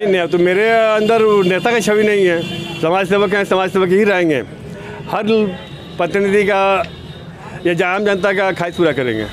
नहीं, तो मेरे अंदर नेता का छवि नहीं है। समाज सेवक हैं, समाज सेवक ही रहेंगे। हर प्रतिनिधि का या आम जनता का ख्वाहिश पूरा करेंगे।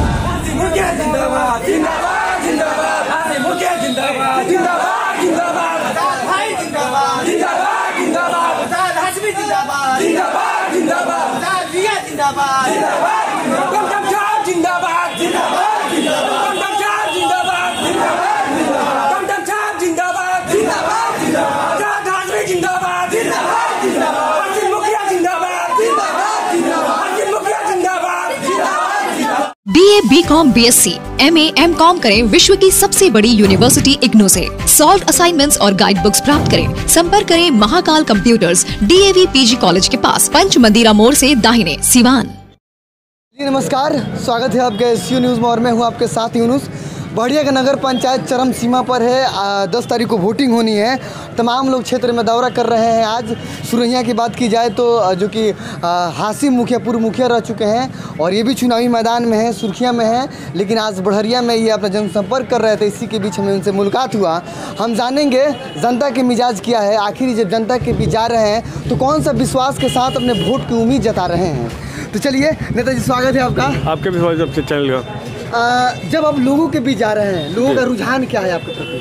BA, BCom, BSc, MA, MCom करें विश्व की सबसे बड़ी यूनिवर्सिटी इग्नू से। सॉल्व असाइनमेंट्स और गाइड बुक्स प्राप्त करें। संपर्क करें Mahakal computers, DAV PG college के पास, पंच मंदिरा मोड़ से दाहिने, सिवान। जी नमस्कार, स्वागत है आपके SU न्यूज़ में और मैं हूँ आपके साथ यूनुस। बढ़िया का नगर पंचायत चरम सीमा पर है। 10 तारीख को वोटिंग होनी है। तमाम लोग क्षेत्र में दौरा कर रहे हैं। आज सुरैया की बात की जाए तो जो कि हासिम मुखिया पूर्व मुखिया रह चुके हैं और ये भी चुनावी मैदान में है, सुर्खिया में है, लेकिन आज बढ़िया में ये अपना जनसंपर्क कर रहे थे। इसी के बीच हमें उनसे मुलाकात हुआ। हम जानेंगे जनता के मिजाज क्या है। आखिर जब जनता के बीच जा रहे हैं तो कौन सा विश्वास के साथ अपने वोट की उम्मीद जता रहे हैं। तो चलिए नेताजी, स्वागत है आपका। आपके भी सबसे चैनल का। जब आप लोगों के बीच जा रहे हैं, लोगों का रुझान क्या है आपके प्रति?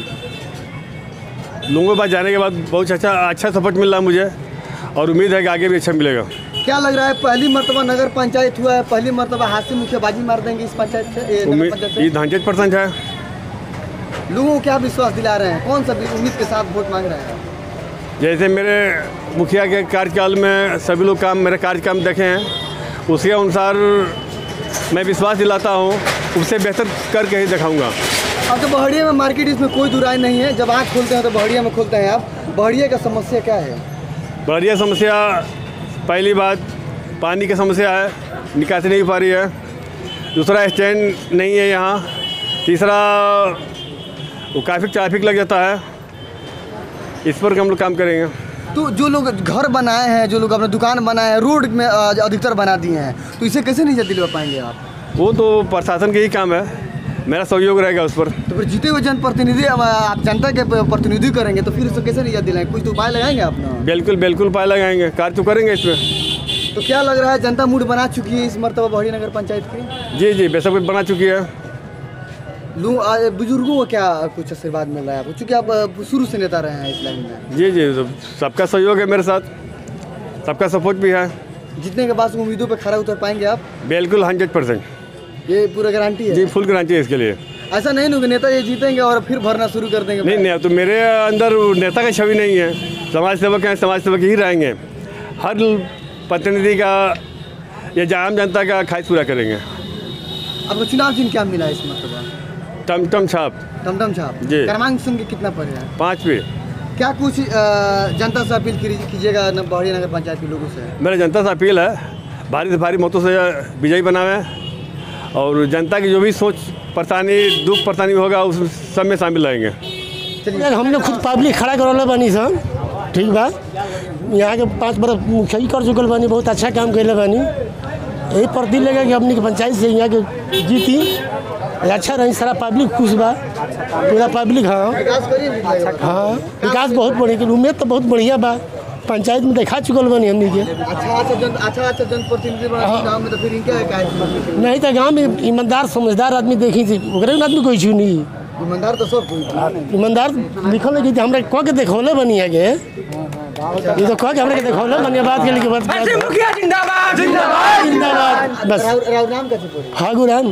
लोगों के पास जाने के बाद बहुत अच्छा सपोर्ट मिल रहा है मुझे और उम्मीद है कि आगे भी अच्छा मिलेगा। क्या लग रहा है, पहली मरतबा नगर पंचायत हुआ है, पहली मरतबा हासिम मुखिया बाजी मार देंगे इस पंचायत से? ये 100% है। लोगों को क्या विश्वास दिला रहे हैं, कौन सा उम्मीद के साथ वोट मांग रहे हैं? जैसे मेरे मुखिया के कार्यकाल में सभी लोग मेरे कार्यक्रम देखे हैं, उसके अनुसार मैं विश्वास दिलाता हूँ, उससे बेहतर करके ही दिखाऊंगा। अब तो बहड़िया में मार्केट, इसमें कोई दुराई नहीं है। जब आँख खोलते हैं तो बहड़िया में खोलते हैं आप। बहड़िया का समस्या क्या है? बहड़िया समस्या, पहली बात पानी की समस्या है, निकासी नहीं हो पा रही है। दूसरा स्टैंड नहीं है यहाँ। तीसरा वो काफ़ी ट्रैफिक लग जाता है। इस पर हम लोग काम करेंगे। तो जो लोग घर बनाए हैं, जो लोग अपने दुकान बनाए हैं, रोड में अधिकतर बना दिए हैं, तो इसे कैसे नहीं दिलवा पाएंगे आप? वो तो प्रशासन का ही काम है, मेरा सहयोग रहेगा उस पर। तो फिर जीते हुए जनप्रतिनिधि, आप जनता के प्रतिनिधि करेंगे तो फिर इसको कैसे नहीं दिलाएंगे? कुछ तो उपाय लगाएंगे आप ना? बिल्कुल उपाय लगाएंगे, कार्य तो करेंगे इसमें। तो क्या लग रहा है, जनता मूड बना चुकी है इस मरतबा बढ़िया नगर पंचायत की? जी बेशक बना चुकी है। बुजुर्गों को क्या कुछ आशीर्वाद मिल रहा है आपको, चूँकि आप शुरू से नेता रहे हैं इस लाइन में? जी सबका सहयोग है मेरे साथ, सबका सपोर्ट भी है। जीतने के बाद उम्मीदों पे खरा उतर पाएंगे आप? बिल्कुल 100%। ये पूरा गारंटी है? जी फुल गारंटी है इसके लिए। ऐसा नहीं ना कि नेता ये जीतेंगे और फिर भरना शुरू कर देंगे? नहीं, तो मेरे अंदर नेता का छवि नहीं है। समाज सेवक हैं, समाज सेवक ही रहेंगे। हर प्रतिनिधि का या आम जनता का ख्वाहिश पूरा करेंगे। आपको चुनाव चिन्ह क्या मिला इस मरतबा? टमटम छाप। टमटम छाप जी। क्रमांक सुन के कितना पड़ रहा है? 5 पे। क्या कुछ जनता से अपील कीजिएगा बढ़िया नगर पंचायत के लोगों से? मेरा जनता से अपील है, भारी से भारी मतों से विजयी बनावे और जनता की जो भी सोच परेशानी, दुख परेशानी होगा उस सब में शामिल रहेंगे। चलिए, हमने खुद पब्लिक खड़ा करौले बानी सन, ठीक बा। यहाँ के 5 बरस मुखिया कर चुकल बानी, बहुत अच्छा काम कैले बानी। यही प्रति लगे कि अपनी पंचायत से यहाँ के जीती अच्छा रही। सारा पब्लिक खुश बा, पूरा पब्लिक। हाँ विकास बहुत बढ़िया, उम्मीद तो बहुत बढ़िया बा। पंचायत में देखा चुकल बनी हमनी के। अच्छा जनप्रतिनिधि गाँव में, तो फिर इनके नहीं तो गाँव में ईमानदार समझदार आदमी देखी थी, ओकरे आदमी कोई छू नहीं। ईमानदार तो सब ईमानदार लिखल है कि हमरा कह के देखौले बनी है ये तो कह के हमरा के देखौले बनी बात के लिए। मुखिया जिंदाबाद जिंदाबाद जिंदाबाद। बस नाम कैसे? हागुराम।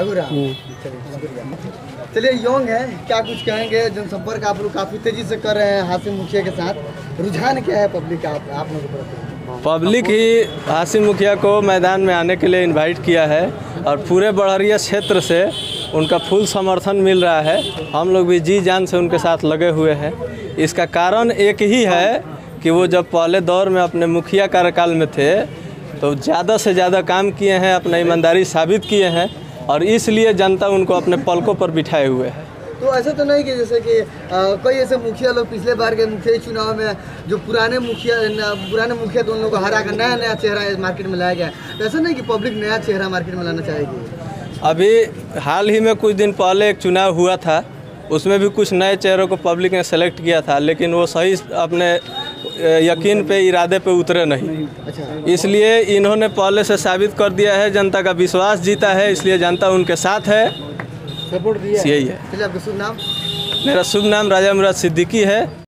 चलिए, योंग है, क्या कुछ कहेंगे? जनसंपर्क आप लोग काफ़ी तेजी से कर रहे हैं हासिम मुखिया के साथ। रुझान क्या है पब्लिक का आप लोगों को? पब्लिक ही हासिम मुखिया को मैदान में आने के लिए इनवाइट किया है और पूरे बड़हरिया क्षेत्र से उनका फुल समर्थन मिल रहा है। हम लोग भी जी जान से उनके साथ लगे हुए हैं। इसका कारण एक ही है कि वो जब पहले दौर में अपने मुखिया कार्यकाल में थे तो ज़्यादा से ज़्यादा काम किए हैं, अपना ईमानदारी साबित किए हैं और इसलिए जनता उनको अपने पलकों पर बिठाए हुए है। तो ऐसा तो नहीं कि जैसे कि कई ऐसे मुखिया लोग पिछले बार के मुखिया चुनाव में जो पुराने मुखिया दोनों को हरा कर नया चेहरा मार्केट में लाया गया, तो ऐसा नहीं कि पब्लिक नया चेहरा मार्केट में लाना चाहेगी? अभी हाल ही में कुछ दिन पहले एक चुनाव हुआ था, उसमें भी कुछ नए चेहरों को पब्लिक ने सेलेक्ट किया था, लेकिन वो सही अपने यकीन पे, इरादे पे उतरे नहीं। इसलिए इन्होंने पहले से साबित कर दिया है, जनता का विश्वास जीता है, इसलिए जनता उनके साथ है, सपोर्ट दिया, यही है। चलिए आपका शुभ नाम? मेरा शुभ नाम राजा मुराद सिद्दीकी है।